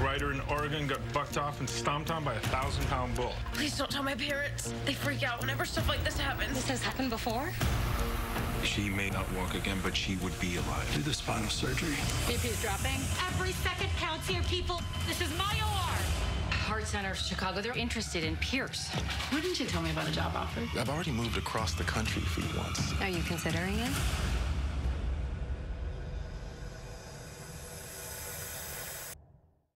writer in Oregon got bucked off and stomped on by a 1,000-pound bull. Please don't tell my parents. They freak out whenever stuff like this happens. This has happened before? She may not walk again, but she would be alive. Do the spinal surgery. BP is dropping. Every second counts here, people. This is my OR. Heart Center of Chicago, they're interested in Pierce. Why didn't you tell me about a job offer? I've already moved across the country for you once. Are you considering it?